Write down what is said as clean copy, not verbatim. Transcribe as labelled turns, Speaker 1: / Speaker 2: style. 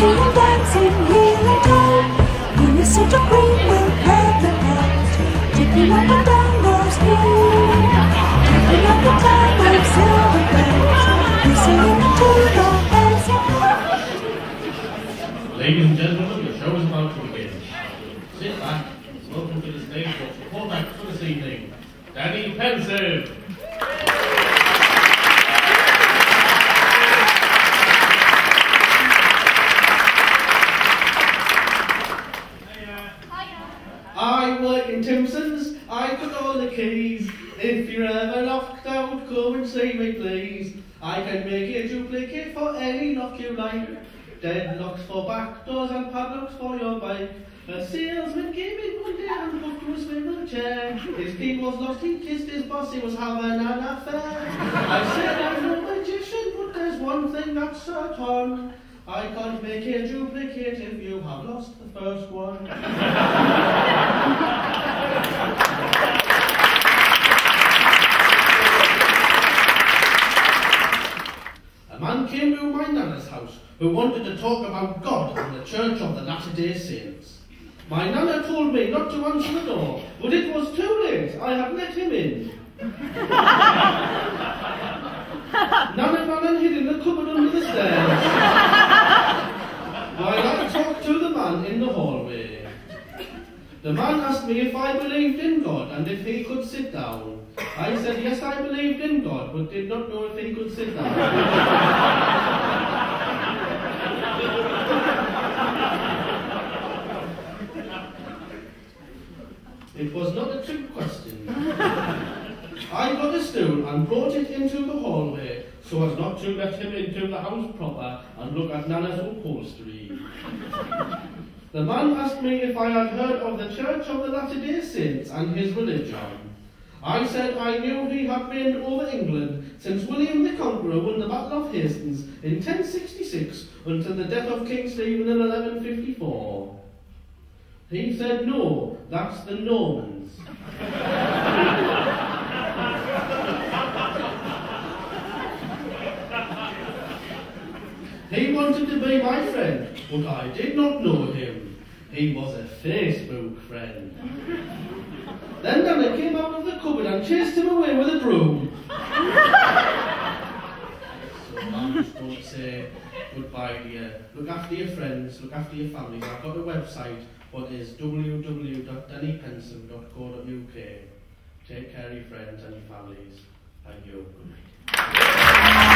Speaker 1: and dancing here and there. In a suit of green with purple hair, dipping up and down those hills, dipping up and down those silver bells, we're singing to the Pensive.
Speaker 2: Ladies and gentlemen, the show is about to begin. Sit back, welcome to the stage for support act for this evening, Danny Pensive.
Speaker 3: I work in Timpson's, I got all the keys. If you're ever locked out, come and see me please. I can make a duplicate for any lock you like. Deadlocks for back doors and padlocks for your bike. A salesman came in one day and booked to a swivel chair. His key was lost, he kissed his boss, he was having an affair. I said I'm no magician, but there's one thing that's certain. I can't make a duplicate if you have lost the first one. A man came to my nana's house who wanted to talk about God and the Church of the Latter-day Saints. My nana told me not to answer the door, but it was too late. I had let him in. Nana ran and hid in the cupboard under the stairs, while I talked to the man in the hallway. The man asked me if I believed in God and if he could sit down. I said yes, I believed in God, but did not know if he could sit down. It was not a trick question. I got a stool and brought it into the hallway so as not to let him into the house proper and look at Nana's upholstery. The man asked me if I had heard of the Church of the Latter-day Saints and his religion. I said I knew he had been over England since William the Conqueror won the Battle of Hastings in 1066 until the death of King Stephen in 1154. He said, no, that's the Normans. He wanted to be my friend, but I did not know him. He was a Facebook friend. Then Nana came out of the cupboard and chased him away with a broom. So I'm just going to say goodbye to you. Look after your friends, look after your families. I've got a website, what is www.dannypensive.co.uk. Take care of your friends and your families. Thank you. Good night.